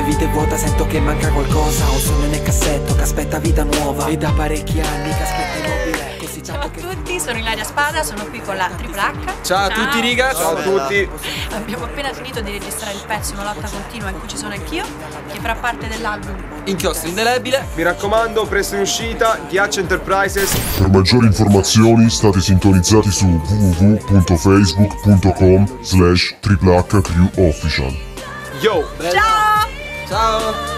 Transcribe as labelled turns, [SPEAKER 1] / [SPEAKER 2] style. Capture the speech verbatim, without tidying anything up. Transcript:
[SPEAKER 1] vita è vuota, sento che manca qualcosa. Ho un sogno nel cassetto che aspetta vita nuova. E da parecchi anni che aspetta immobile. Così
[SPEAKER 2] Ciao a tutti, sono Ilaria Spada, sono qui con la Tripla H.
[SPEAKER 3] Ciao a tutti riga,
[SPEAKER 4] ciao a tutti.
[SPEAKER 2] Abbiamo appena finito di registrare il pezzo Una lotta continua in cui ci sono anch'io, che farà parte dell'album
[SPEAKER 3] Inchiostro indelebile.
[SPEAKER 4] Mi raccomando, presto in uscita, Ghiaccio Enterprises.
[SPEAKER 5] Per maggiori informazioni state sintonizzati su w w w punto facebook punto com slash triple H crew official.
[SPEAKER 4] Yo!
[SPEAKER 2] Ciao!
[SPEAKER 3] Ciao!